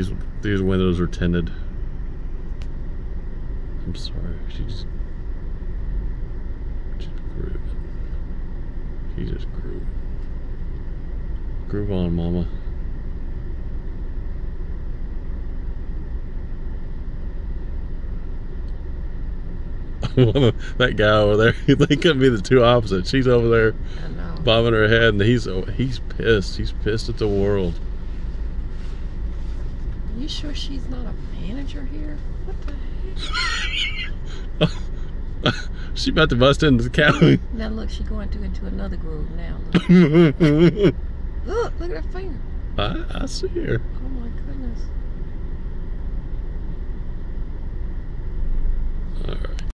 These windows are tinted. I'm sorry. She's grooving. She just groove. Groove on, mama. That guy over there, they couldn't be the two opposites. She's over there bobbing her head, and he's pissed. He's pissed at the world. Are you sure she's not a manager here? What the heck? She's about to bust into the cabin. Now look, she's going into another groove now. Look at her finger. I see her. Oh my goodness. All right.